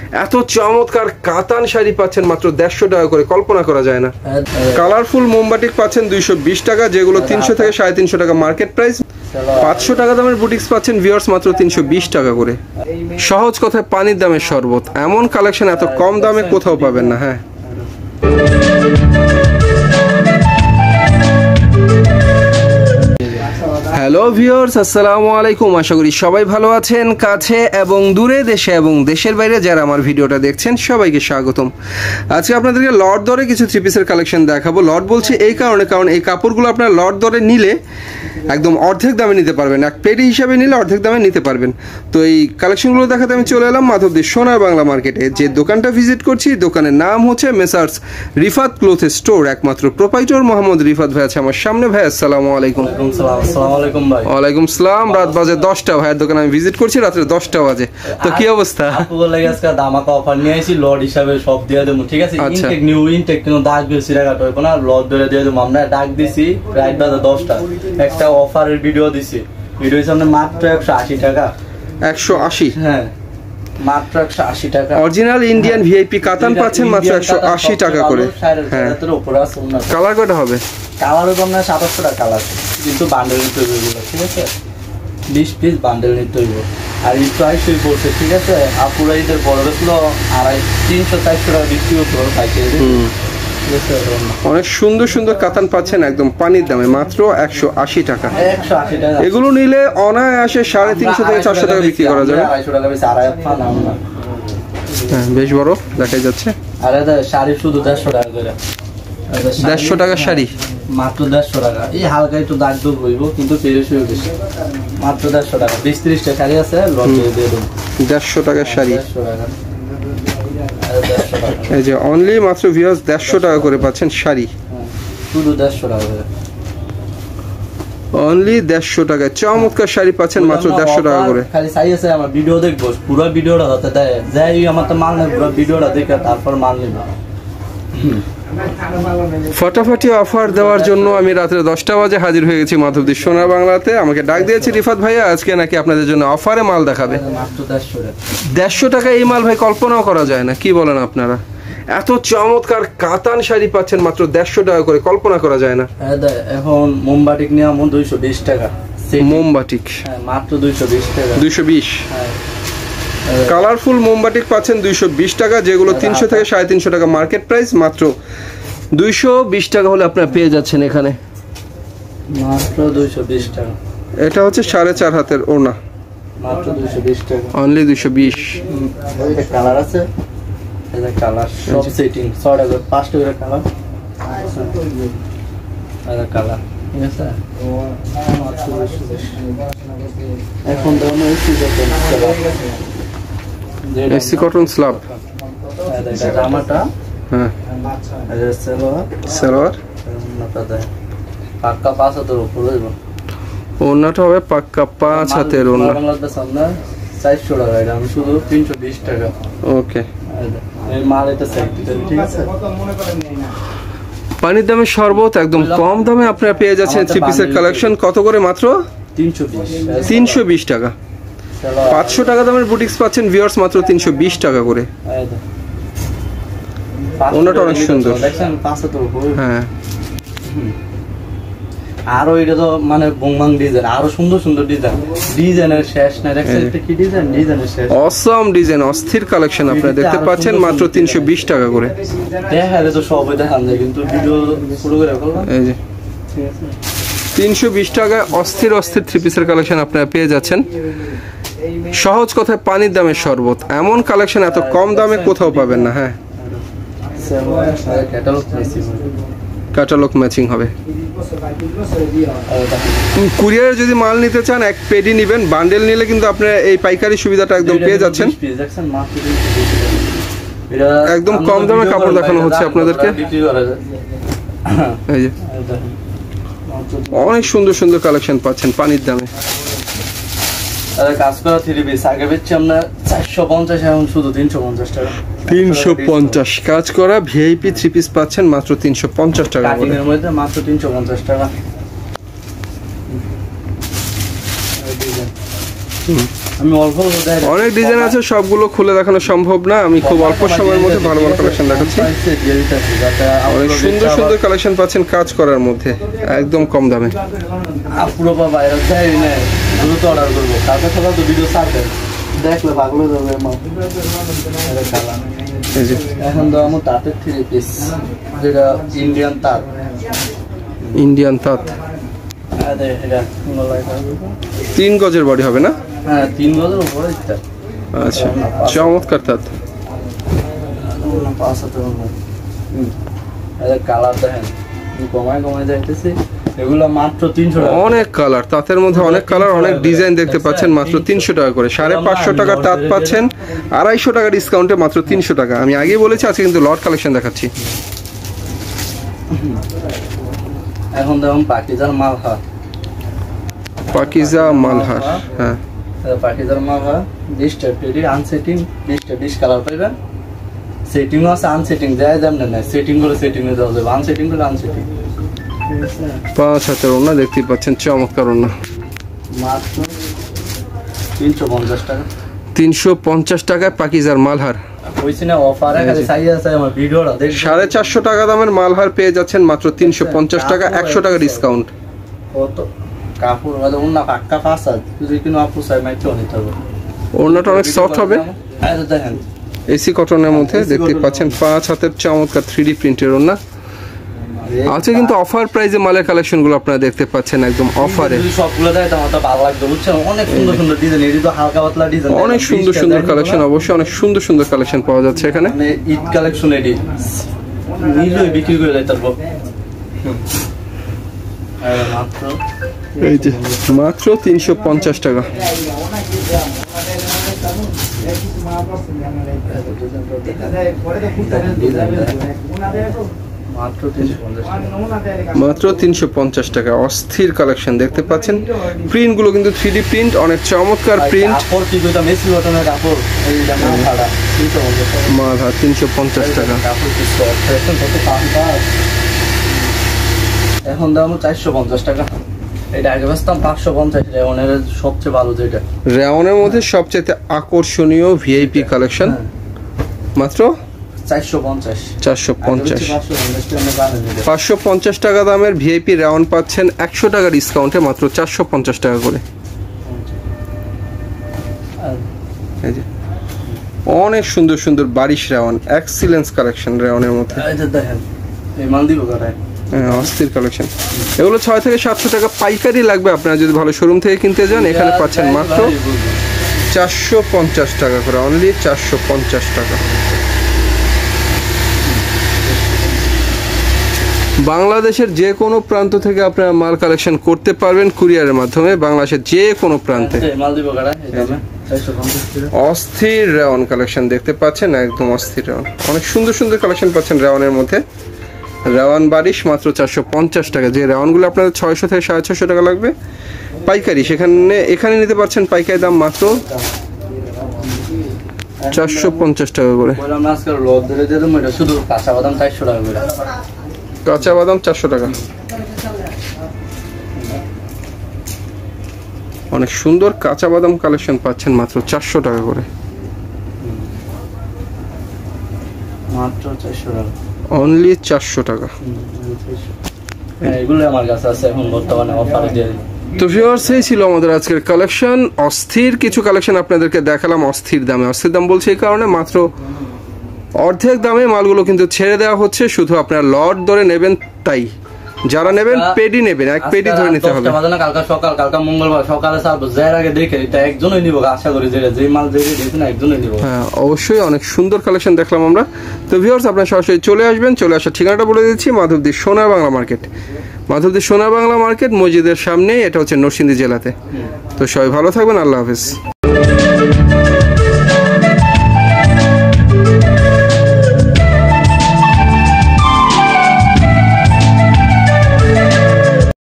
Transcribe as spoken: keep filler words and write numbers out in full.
এত চমৎকার কাতান শাড়ি পাচ্ছেন মাত্র দেড়শো টাকা করে, কল্পনা করা যায় না। কালারফুল মোমবাটিক পাচ্ছেন দুইশো বিশ টাকা, যেগুলো তিনশো থেকে সাড়ে তিনশো টাকা মার্কেট প্রাইস। পাঁচশো টাকা দামের বুটিক্স পাচ্ছেন ভিউয়ার্স মাত্র তিনশো বিশ টাকা করে। সহজ কথায় পানির দামের শরবত, এমন কালেকশন এত কম দামে কোথাও পাবেন না। হ্যাঁ, হ্যালো ভিউয়ার্স, আসসালামু আলাইকুম। আশা করি সবাই ভালো আছেন। কাছে এবং দূরে, দেশে এবং দেশের বাইরে যারা আমার ভিডিওটা দেখছেন সবাইকে স্বাগতম। আজকে আপনাদেরকে লট দরে কিছু থ্রি পিসের কালেকশন দেখাবো। লট বলছি এই কারণে, কারণ এই কাপড়গুলো আপনার লট দরে নিলে একদম অর্ধেক দামে নিতে পারবেন, এক পেটি হিসাবে নিলে অর্ধেক দামে নিতে পারবেন। তো এই কালেকশনগুলো দেখাতে আমি চলে এলাম মাধবদি সোনার বাংলা মার্কেটে। যে দোকানটা ভিজিট করছি, দোকানের নাম হচ্ছে মেসার্স রিফাত ক্লোথ স্টোর। একমাত্র প্রোপাইটর মোহাম্মদ রিফাত ভাই আছে আমার সামনে। ভাই আসসালামু আলাইকুম। ওয়ালাইকুম সালাম। রাত বাজে দশটা, ভাইয়ের দোকানে আমি ভিজিট করছি রাত্রে দশটা বাজে। তো কি অবস্থা? ধামাকা অফার নিয়ে আসি, লট হিসাবে সব দিয়ে দেবো, ঠিক আছে? ইনটেক নিউ ইনটেক কোনো দাগ বেশি রাখাটা হবে না, লট ধরে দিয়ে দেবো। আমরা ডাক দিছি রাত বাজে দশটা, একটা অফারের ভিডিও দিছি। ভিডিও সামনে মাত্র একশো আশি টাকা। একশো আশি? হ্যাঁ, মাত্র একশো আশি টাকা। অরিজিনাল ইন্ডিয়ান ভিআইপি কাতান পাচ্ছেন মাত্র একশো আশি টাকা করে। হ্যাঁ, কালার কয়টা হবে? কালার হবে আপনার সাতাশশো টাকা কালার, কিন্তু বান্ডেল নিতে হইব, ঠিক আছে? বিশ পিস বান্ডেল নিতে হইব। আর এই প্রাইসই পড়ছে, ঠিক আছে? আপুরা ঈদের বড় ছিল আড়াই তিনশো চারশো টাকা বিক্রি হতো পাইকারি। অনেক সুন্দর সুন্দর কাতান পাচ্ছেন একদম পানির দামে মাত্র একশো আশি টাকা। এগুলো নিলে অনায়াসে সাড়ে তিনশো থেকে চারশো টাকা বিক্রি করা যাবে। হ্যাঁ, বেশ বড় দেখা যাচ্ছে। আর শাড়ি শুধু দেড়শো টাকা করে। দেড়শো টাকা শাড়ি মাত্র দেড়শো টাকা। এই হালকা একটু দাগ দুগ হইব, কিন্তু বেশি বেশি মাত্র দেড়শো টাকা। বিশ ত্রিশটা শাড়ি আছে, লট দিয়ে দেবো। দেড়শো টাকার শাড়ি, দেড়শো টাকা। এই যে অনলি মাত্র ভিউয়ার্স দেড়শো টাকা করে পাচ্ছেন শাড়ি, শুধু দেড়শো টাকা করে। অনলি দেড়শো টাকায় চমৎকার শাড়ি পাচ্ছেন মাত্র দেড়শো টাকা করে। খালি চাই আছে আমার ভিডিও দেখবো, পুরো ভিডিওটা হতে দেয় যাই, আমার তো মাল নেই, পুরো ভিডিওটা দেখে তারপর মাল নেব। ফটাফটি অফার দেওয়ার জন্য আমি রাত্রে দশটা বাজে হাজির হয়ে গেছি মাধবদি সোনার বাংলাতে। আমাকে ডাক দিয়েছে রিফাত ভাইয়া, আজকে নাকি আপনাদের জন্য অফারে মাল দেখাবে। দেড়শো টাকা এই মাল ভাই কল্পনাও করা যায় না, কি বলেন আপনারা? এত চমৎকার কাতান শাড়ি পাচ্ছেন মাত্র দেড়শো টাকা করে, কল্পনা করা যায় না। এখন মোমবাটিক নিয়ে আমার দুইশো বিশ টাকা। মোমবাটিক মাত্র দুইশো বিশ টাকা। দুইশো বিশ কালারফুল মোমবাটিক পাচ্ছেন দুইশো বিশ টাকা, যেগুলো তিনশো থেকে সাড়ে তিনশো টাকা মার্কেট প্রাইস। মাত্র দুইশো বিশ টাকা হলে আপনারা পেয়ে যাচ্ছেন এখানে, মাত্র দুইশো বিশ টাকা। এটা হচ্ছে সাড়ে চার হাতের ওড়না, মাত্র দুইশো বিশ টাকা। অনলি দুইশো বিশ। কালার আছে, এটা কালার সব সেটিং ছয়টা করে পাঁচটা করে কালার। এটা কালার, ঠিক আছে? এখন তো আমরা AC cotton slub, AC cotton slub. এটা জামাটা, হ্যাঁ, এটা সালোয়ার, সালোয়ার ওন্নাটা দেয় পাক্কা পাঁচ হাতের উপর হইব। ওন্নাটা হবে পাক্কা পাঁচ হাতের ওন্না। বাংলাদেশ আমরা চারশো টাকা, এটা আমি শুধু তিনশো বিশ টাকা। ওকে, এই মাল এটা সেট, ঠিক আছে? পানির দামে শরবত একদম কম দামে আপনারা পেয়ে যাচ্ছেন থ্রি পিসের কালেকশন। কত করে? মাত্র তিনশো বিশ টাকা। পাঁচশো টাকা দামের বুটিক্স পাচ্ছেন ভিউয়ার্স মাত্র তিনশো বিশ টাকা করে। ওনাটা অনেক সুন্দর, হ্যাঁ। আরো এটা তো মানে বোংবাং ডিজাইন, আরো সুন্দর সুন্দর ডিজাইন, ডিজাইনের শেষ নাই। দেখছেন এটা কি ডিজাইন? ডিজাইনের শেষ, অসম ডিজাইন, অস্থির কালেকশন আপনারা দেখতে পাচ্ছেন মাত্র তিনশো বিশ টাকা করে। দেখালে তো সবই দেখান যায়, কিন্তু ভিডিও পুরো করে রাখলাম। এই যে তিনশো বিশ টাকায় অস্থির অস্থির থ্রি পিসের কালেকশন আপনারা পেয়ে যাচ্ছেন। সহজ কথায় পানির দামের শরবত, এমন কালেকশন এত কম দামে কোথাও পাবেন না। হ্যাঁ, ক্যাটালগ ম্যাচিং হবে। কুরিয়ারে যদি মাল নিতে চান এক পেডি নেবেন, বান্ডেল নিলে কিন্তু আপনারা এই পাইকারি সুবিধাটা একদম পেয়ে যাচ্ছেন। একদম কম দামে কাপড় দেখানো হচ্ছে আপনাদেরকে। এই যে অনেক সুন্দর সুন্দর কালেকশন পাচ্ছেন পানির দামে। কাজ করা থ্রি পিস আগে বেচছি আমরা চারশো পঞ্চাশ, এখন শুধু তিনশো পঞ্চাশ টাকা। তিনশো পঞ্চাশ কাজ করা ভিআইপি থ্রি পিস পাচ্ছেন মাত্র তিনশো পঞ্চাশ টাকা করে, মধ্যে মাত্র তিনশো পঞ্চাশ টাকা। আমি অল্প অনেক ডিজাইন আছে, সবগুলো খুলে দেখানো সম্ভব না, আমি খুব অল্প সময়ের মধ্যে ভালো ভালো কালেকশন দেখাচ্ছি। অনেক সুন্দর সুন্দর কালেকশন পাচ্ছেন কাজ করার মধ্যে একদম কম দামে। পুরো বাইরে যাই না, দ্রুত অর্ডার করবো, কালকে সকাল তো ভিডিও ছাড়বে, দেখলে ভাগলো যাবে। এখন তো আমার তাঁতের থ্রি পিস, যেটা ইন্ডিয়ান তাঁত, ইন্ডিয়ান তাঁত তিন গজের বডি হবে না? হ্যাঁ তিন গজের উপরে। আচ্ছা, চমৎকার তাঁত। কালার দেখেন কমায় কমায় যাইতেছে, এগুলো মাত্র তিনশো টাকা। অনেক কালার তাঁতের মধ্যে, অনেক কালার, অনেক ডিজাইন দেখতে পাচ্ছেন মাত্র তিনশো টাকা করে। সাড়ে পাঁচশো টাকা তাঁত পাচ্ছেন, আড়াইশো টাকা ডিসকাউন্টে মাত্র তিনশো টাকা। আমি আগেই বলেছি আজকে কিন্তু লট কালেকশন দেখাচ্ছি। এখন দেখুন পাকিজার মালহার, পাকিজা মালহার, হ্যাঁ পাকিজার মালহার ডিস্টার পেডি আনসেটিং, ডিস্টার ডিস কালার পাইবেন, সেটিং আছে আনসেটিং, যায় যেমন না সেটিং করে সেটিং এ যাওয়া যাবে, আনসেটিং করে আনসেটিং। পাঁচ হাতের ওড়না দেখতে পাচ্ছেন, চমৎকার ওড়না, মাত্র তিনশো পঞ্চাশ টাকা। তিনশো পঞ্চাশ টাকায় পাকিজার মালহার। সাড়ে চারশো টাকা দামের মালহার পেয়ে যাচ্ছেন মাত্র তিনশো পঞ্চাশ টাকা, একশো টাকা ডিসকাউন্ট। ওড়নাটা অনেক সফট হবে, এসি কটনের মধ্যে দেখতে পাচ্ছেন। পাঁচ হাতের চমৎকার থ্রি ডি প্রিন্টের ওড়না। আজকে কিন্তু অফার প্রাইসে মালের কালেকশন গুলো আপনারা দেখতে পাচ্ছেন, একদম অফারে। অনেক সুন্দর সুন্দর কালেকশন, অবশ্যই অনেক সুন্দর সুন্দর কালেকশন পাওয়া যাচ্ছে এখানে। ঈদ কালেকশন এডি নিজেই বিক্রি করে দেয় তারপর। এই যে মাত্র তিনশো পঞ্চাশ টাকা। মাত্র তিনশো পঞ্চাশ টাকা, অস্থির কালেকশন দেখতে পাচ্ছেন। প্রিন্ট গুলো কিন্তু থ্রি ডি প্রিন্ট, অনেক চমৎকার প্রিন্ট। মালহার তিনশো পঞ্চাশ টাকা। এখন দাম চারশো পঞ্চাশ টাকা। এটা আগে বাসতাম পাঁচশো পঞ্চাশ। রেওনের সবচেয়ে ভালো যেটা, রেওনের মধ্যে সবচেয়ে আকর্ষণীয় ভিআইপি কালেকশন, মাত্র চারশো পঞ্চাশ। চারশো পঞ্চাশ পাঁচশো পঞ্চাশ টাকা দামের ভিআইপি রেওন পাচ্ছেন একশো টাকা ডিসকাউন্টে মাত্র চারশো পঞ্চাশ টাকা করে। অনেক সুন্দর সুন্দর বারিশ রেওন, এক্সিলেন্স কালেকশন রেওনের মধ্যে। হ্যাঁ, অস্থির কালেকশন। এগুলো ছয় থেকে সাতশো টাকা পাইকারি লাগবে আপনারা যদি ভালো শোরুম থেকে কিনতে যান। এখানে পাচ্ছেন মাত্র চারশো পঞ্চাশ টাকা করে, অনলি চারশো পঞ্চাশ টাকা। বাংলাদেশের যে কোনো প্রান্ত থেকে আপনারা মাল কালেকশন করতে পারবেন কুরিয়ারের মাধ্যমে, বাংলাদেশের যে কোনো প্রান্তে। অস্থির রেওন কালেকশন দেখতে পাচ্ছেন, একদম অস্থির রেওন। অনেক সুন্দর সুন্দর কালেকশন পাচ্ছেন রেওনের মধ্যে। রেওয়ান বারিশ মাত্র চারশো পঞ্চাশ টাকা। যে রেওয়ানগুলো আপনাদের ছয়শো থেকে সাড়ে ছশো টাকা লাগবে পাইকারি, সেখানে এখানে নিতে পারছেন পাইকারি দাম মাত্র চারশো পঞ্চাশ টাকা করে। কাঁচা বাদাম চারশো টাকা। অনেক সুন্দর কাঁচা বাদাম কালেকশন পাচ্ছেন মাত্র চারশো টাকা করে, মাত্র চারশো টাকা, অনলি চারশো টাকা। এগুলো আমার কাছে আছে এখন বর্তমানে অফারে দিয়ে। তো ভিউয়ার্স, এই ছিল আমাদের আজকের কালেকশন। অস্থির কিছু কালেকশন আপনাদেরকে দেখালাম অস্থির দামে। অস্থির দাম বলছি এই কারণে, মাত্র অর্ধেক দামে মালগুলো কিন্তু ছেড়ে দেওয়া হচ্ছে, শুধু আপনারা লট ধরে নেবেন তাই। যারা নেবেন পেডি নেবেন, এক পেডি ধরে নিতে হবে। কালকা সকাল কালকা মঙ্গলবার সকালে ছাড়বো, যার আগে দেখে এটা একজনই নিব, আশা করি যে যে মাল দেখে দিয়েছেন একজনই নিব। হ্যাঁ অবশ্যই, অনেক সুন্দর কালেকশন দেখলাম আমরা। তো ভিউয়ার্স, আপনারা সরাসরি চলে আসবেন। চলে আসার ঠিকানাটা বলে দিচ্ছি, মাধবদী সোনার বাংলা মার্কেট। মাধবদী সোনার বাংলা মার্কেট মসজিদের সামনে, এটা হচ্ছে নরসিংদী জেলাতে। তো সবাই ভালো থাকবেন, আল্লাহ হাফেজ।